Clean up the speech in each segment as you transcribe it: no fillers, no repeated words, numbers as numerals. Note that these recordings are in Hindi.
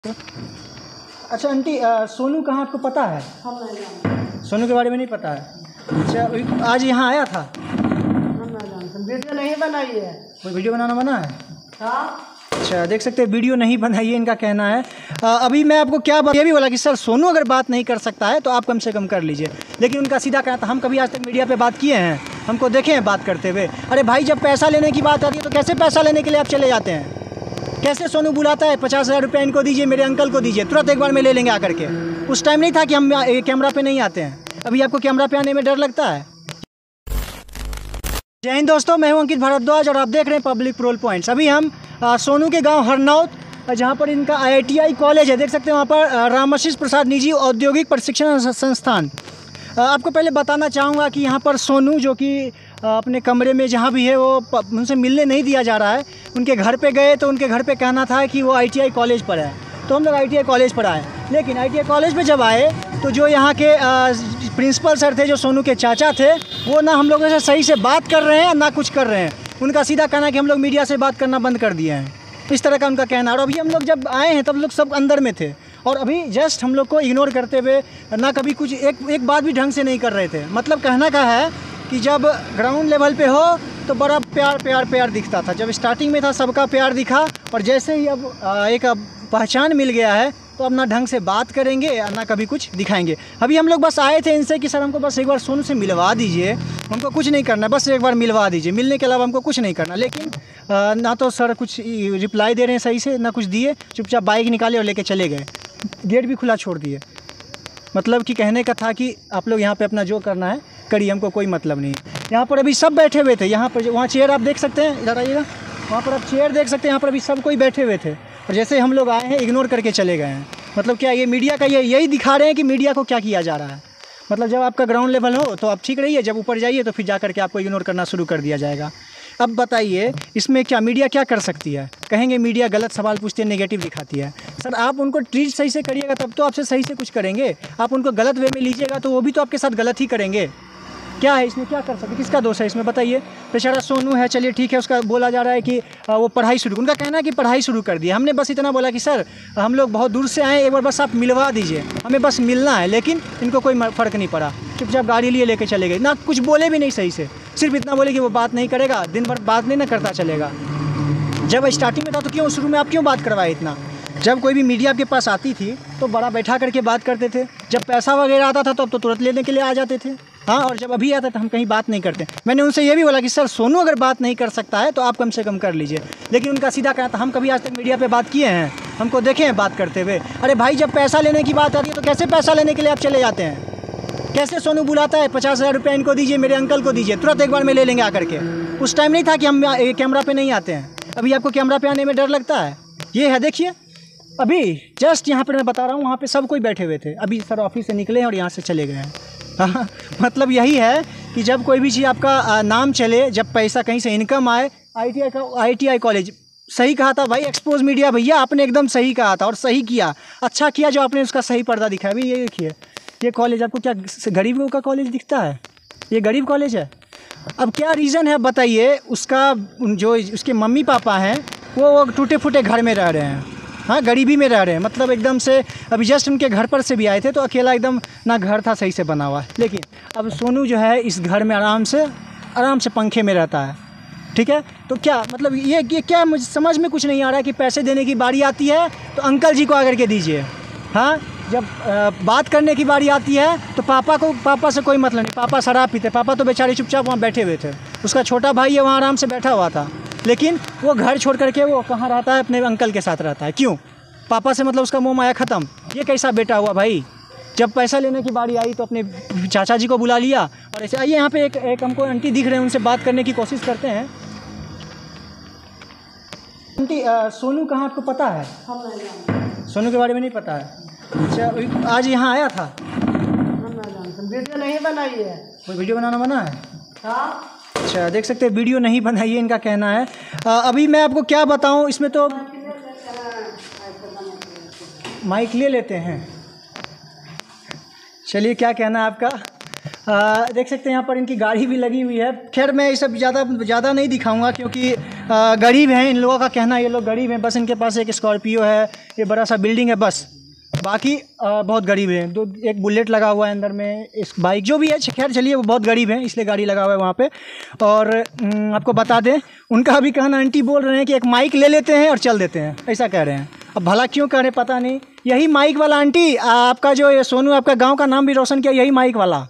अच्छा आंटी, सोनू कहाँ आपको पता है? हम नहीं जानते। सोनू के बारे में नहीं पता है? अच्छा, आज यहाँ आया था? हम नहीं जानते। वीडियो नहीं बनाई है। कोई वीडियो बनाना मना है? हाँ। अच्छा, देख सकते हैं वीडियो नहीं बनाइए, इनका कहना है। अभी मैं आपको क्या ये भी बोला कि सर सोनू अगर बात नहीं कर सकता है तो आप कम से कम कर लीजिए, लेकिन उनका सीधा कहना था हम कभी आज तक मीडिया पे बात किए हैं? हमको देखे हैं बात करते हुए? अरे भाई, जब पैसा लेने की बात आती है तो कैसे पैसा लेने के लिए आप चले जाते हैं? कैसे सोनू बुलाता है 50,000 रुपये इनको दीजिए, मेरे अंकल को दीजिए, तुरंत एक बार में ले लेंगे आकर के। उस टाइम नहीं था कि हम कैमरा पे नहीं आते हैं। अभी आपको कैमरा पे आने में डर लगता है? जय हिंद दोस्तों, मैं हूं अंकित भारद्वाज और आप देख रहे हैं पब्लिक प्रोल पॉइंट्स। अभी हम सोनू के गांव हरनौत, जहां पर इनका IITI कॉलेज है, देख सकते हैं वहां पर रामाशीष प्रसाद निजी औद्योगिक प्रशिक्षण संस्थान। आपको पहले बताना चाहूँगा कि यहाँ पर सोनू जो कि अपने कमरे में जहाँ भी है वो उनसे मिलने नहीं दिया जा रहा है। उनके घर पे गए तो उनके घर पे कहना था कि वो IITI कॉलेज पर है, तो हम लोग IITI कॉलेज पर आए। लेकिन IITI कॉलेज पे जब आए तो जो यहाँ के प्रिंसिपल सर थे, जो सोनू के चाचा थे, वो ना हम लोगों से सही से बात कर रहे हैं ना कुछ कर रहे हैं। उनका सीधा कहना है कि हम लोग मीडिया से बात करना बंद कर दिए हैं, इस तरह का उनका कहना। और अभी हम लोग जब आए हैं तब लोग सब अंदर में थे और अभी जस्ट हम लोग को इग्नोर करते हुए ना कभी कुछ एक बात भी ढंग से नहीं कर रहे थे। मतलब कहना का है कि जब ग्राउंड लेवल पे हो तो बड़ा प्यार दिखता था। जब स्टार्टिंग में था सबका प्यार दिखा, और जैसे ही अब एक पहचान मिल गया है तो अब ना ढंग से बात करेंगे ना कभी कुछ दिखाएंगे। अभी हम लोग बस आए थे इनसे कि सर हमको बस एक बार सोनू से मिलवा दीजिए, हमको कुछ नहीं करना, बस एक बार मिलवा दीजिए, मिलने के अलावा हमको कुछ नहीं करना। लेकिन ना तो सर कुछ रिप्लाई दे रहे हैं सही से, ना कुछ दिए, चुपचाप बाइक निकाले और लेके चले गए, गेट भी खुला छोड़ दिए। मतलब कि कहने का था कि आप लोग यहाँ पे अपना जो करना है करिए, हमको कोई मतलब नहीं है। यहाँ पर अभी सब बैठे हुए थे, यहाँ पर वहाँ चेयर आप देख सकते हैं, इधर आइएगा, वहाँ पर आप चेयर देख सकते हैं, यहाँ पर अभी सब कोई बैठे हुए थे और जैसे हम लोग आए हैं इग्नोर करके चले गए हैं। मतलब क्या ये मीडिया का यही दिखा रहे हैं कि मीडिया को क्या किया जा रहा है। मतलब जब आपका ग्राउंड लेवल हो तो आप ठीक रहिए, जब ऊपर जाइए तो फिर जा करके आपको इग्नोर करना शुरू कर दिया जाएगा। अब बताइए इसमें क्या मीडिया क्या कर सकती है? कहेंगे मीडिया गलत सवाल पूछती है, नेगेटिव दिखाती है। सर आप उनको ट्रीट सही से करिएगा तब तो आपसे सही से कुछ करेंगे। आप उनको गलत वे में लीजिएगा तो वो भी तो आपके साथ गलत ही करेंगे। क्या है इसमें, क्या कर सकते, किसका दोष है इसमें बताइए? बेचारा सोनू है, चलिए ठीक है, उसका बोला जा रहा है कि वो पढ़ाई शुरू, उनका कहना है कि पढ़ाई शुरू कर दिया। हमने बस इतना बोला कि सर हम लोग बहुत दूर से आए, एक बार बस आप मिलवा दीजिए, हमें बस मिलना है। लेकिन इनको कोई फ़र्क नहीं पड़ा, चुपचाप गाड़ी लिए लेके चले गए, ना कुछ बोले भी नहीं सही से, सिर्फ इतना बोले कि वो बात नहीं करेगा, दिन भर बात नहीं ना करता चलेगा। जब स्टार्टिंग में था तो क्यों शुरू में आप क्यों बात करवाए इतना? जब कोई भी मीडिया आपके पास आती थी तो बड़ा बैठा करके बात करते थे, जब पैसा वगैरह आता था तो अब तो तुरंत लेने के लिए आ जाते थे। हाँ, और जब अभी आता तो हम कहीं बात नहीं करते। मैंने उनसे ये भी बोला कि सर सोनू अगर बात नहीं कर सकता है तो आप कम से कम कर लीजिए, लेकिन उनका सीधा कहना था हम कभी आज तक मीडिया पे बात किए हैं? हमको देखे हैं बात करते हुए? अरे भाई, जब पैसा लेने की बात आती है तो कैसे पैसा लेने के लिए आप चले जाते हैं? कैसे सोनू बुलाता है 50,000 रुपये इनको दीजिए, मेरे अंकल को दीजिए, तुरंत एक बार में ले लेंगे आकर के। उस टाइम नहीं था कि हम कैमरा पे नहीं आते हैं। अभी आपको कैमरा पे आने में डर लगता है? ये है, देखिए अभी जस्ट यहाँ पर मैं बता रहा हूँ, वहाँ पे सब कोई बैठे हुए थे। अभी सर ऑफिस से निकले हैं और यहाँ से चले गए हैं। हाँ, मतलब यही है कि जब कोई भी चीज़ आपका नाम चले, जब पैसा कहीं से इनकम आए। IITI कॉलेज सही कहा था भाई, एक्सपोज मीडिया भैया, आपने एकदम सही कहा था और सही किया, अच्छा किया जो आपने उसका सही पर्दा दिखाया। अभी ये देखिए, ये कॉलेज आपको क्या गरीबों का कॉलेज दिखता है? ये गरीब कॉलेज है। अब क्या रीज़न है बताइए? उसका जो उसके मम्मी पापा हैं वो टूटे फूटे घर में रह रहे हैं, हाँ, गरीबी में रह रहे हैं। मतलब एकदम से अभी जस्ट उनके घर पर से भी आए थे तो अकेला एकदम ना घर था सही से बना हुआ। लेकिन अब सोनू जो है इस घर में आराम से पंखे में रहता है, ठीक है। तो क्या मतलब ये क्या, मुझे समझ में कुछ नहीं आ रहा है कि पैसे देने की बारी आती है तो अंकल जी को आकर के दीजिए, हाँ, जब बात करने की बारी आती है तो पापा से कोई मतलब नहीं, पापा शराब पीते, पापा तो बेचारे चुपचाप वहाँ बैठे हुए थे। उसका छोटा भाई है वहाँ आराम से बैठा हुआ था, लेकिन वो घर छोड़ करके वो कहाँ रहता है? अपने अंकल के साथ रहता है। क्यों? पापा से मतलब उसका मोह माया ख़त्म। ये कैसा बेटा हुआ भाई? जब पैसा लेने की बारी आई तो अपने चाचा जी को बुला लिया और ऐसे आइए, यहाँ पे एक हमको आंटी दिख रहे हैं, उनसे बात करने की कोशिश करते हैं। आंटी, सोनू कहाँ आपको पता है? हम नहीं जानते। सोनू के बारे में नहीं पता है? अच्छा, आज यहाँ आया था? हम नहीं जानते। वीडियो नहीं बनाई है। कोई वीडियो बनाना मना है? हाँ। अच्छा, देख सकते हैं वीडियो नहीं बनाइए, इनका कहना है। अभी मैं आपको क्या बताऊं, इसमें तो माइक ले लेते हैं। चलिए, क्या कहना है आपका? देख सकते हैं यहाँ पर इनकी गाड़ी भी लगी हुई है। खैर मैं ये सब ज़्यादा नहीं दिखाऊंगा क्योंकि गरीब हैं, इन लोगों का कहना है ये लोग गरीब हैं, बस इनके पास एक स्कॉर्पियो है, ये बड़ा सा बिल्डिंग है, बस बाकी बहुत गरीब हैं। एक बुलेट लगा हुआ है अंदर में, इस बाइक जो भी है, खैर चलिए वो बहुत गरीब है इसलिए गाड़ी लगा हुआ है वहाँ पे। और आपको बता दें उनका अभी कहना, आंटी बोल रहे हैं कि एक माइक ले लेते हैं और चल देते हैं, ऐसा कह रहे हैं। अब भला क्यों कह रहे हैं पता नहीं। यही माइक वाला आंटी, आपका जो ये सोनू आपका गाँव का नाम भी रोशन किया, यही माइक वाला।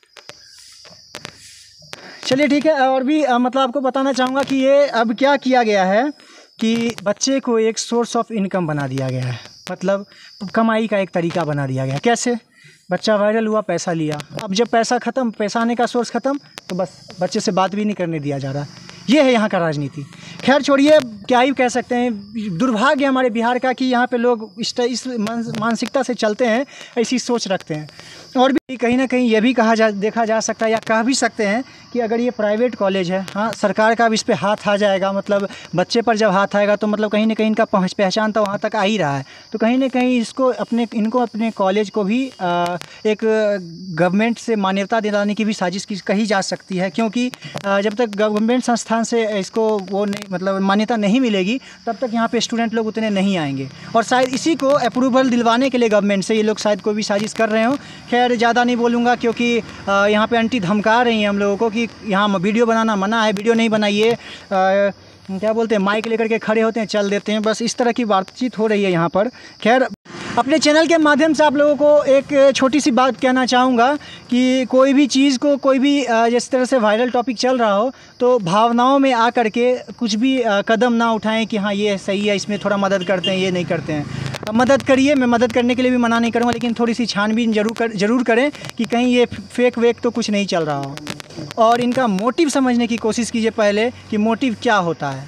चलिए ठीक है। और भी मतलब आपको बताना चाहूँगा कि ये अब क्या किया गया है कि बच्चे को एक सोर्स ऑफ इनकम बना दिया गया है, मतलब कमाई का एक तरीका बना दिया गया। कैसे? बच्चा वायरल हुआ, पैसा लिया, अब जब पैसा ख़त्म, पैसा आने का सोर्स ख़त्म, तो बस बच्चे से बात भी नहीं करने दिया जा रहा। ये है यहाँ का राजनीति। खैर छोड़िए, क्या ही कह सकते हैं। दुर्भाग्य हमारे बिहार का कि यहाँ पे लोग इस मानसिकता से चलते हैं, ऐसी सोच रखते हैं। और भी कहीं ना कहीं ये भी देखा जा सकता है, या कह भी सकते हैं कि अगर ये प्राइवेट कॉलेज है, हाँ सरकार का भी इस पर हाथ आ जाएगा, मतलब बच्चे पर जब हाथ आएगा तो मतलब कहीं ना कहीं इनका पहचान तो वहाँ तक आ ही रहा है। तो कहीं ना कहीं इनको अपने कॉलेज को भी एक गवर्नमेंट से मान्यता दिलाने की भी साजिश कही जा सकती है, क्योंकि जब तक गवर्नमेंट संस्थान से इसको वो नहीं, मतलब मान्यता नहीं मिलेगी, तब तक यहाँ पे स्टूडेंट लोग उतने नहीं आएंगे। और शायद इसी को अप्रूवल दिलवाने के लिए गवर्नमेंट से ये लोग शायद कोई भी साजिश कर रहे हो। खैर ज़्यादा नहीं बोलूँगा, क्योंकि यहाँ पे आंटी धमका रही हैं हम लोगों को कि यहाँ वीडियो बनाना मना है, वीडियो नहीं बनाइए। क्या बोलते हैं, माइक लेकर के खड़े होते हैं, चल देते हैं, बस इस तरह की बातचीत हो रही है यहाँ पर। खैर अपने चैनल के माध्यम से आप लोगों को एक छोटी सी बात कहना चाहूँगा कि कोई भी चीज़ को, कोई भी जिस तरह से वायरल टॉपिक चल रहा हो, तो भावनाओं में आ करके कुछ भी कदम ना उठाएं कि हाँ ये सही है, इसमें थोड़ा मदद करते हैं, ये नहीं करते हैं। मदद करिए, मैं मदद करने के लिए भी मना नहीं करूँगा, लेकिन थोड़ी सी छानबीन ज़रूर करें कि कहीं ये फेक वेक तो कुछ नहीं चल रहा हो। और इनका मोटिव समझने की कोशिश कीजिए पहले कि मोटिव क्या होता है।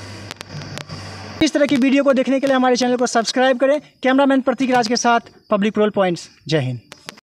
इस तरह की वीडियो को देखने के लिए हमारे चैनल को सब्सक्राइब करें। कैमरामैन प्रतीक राज के साथ पब्लिक रोल पॉइंट्स। जय हिंद।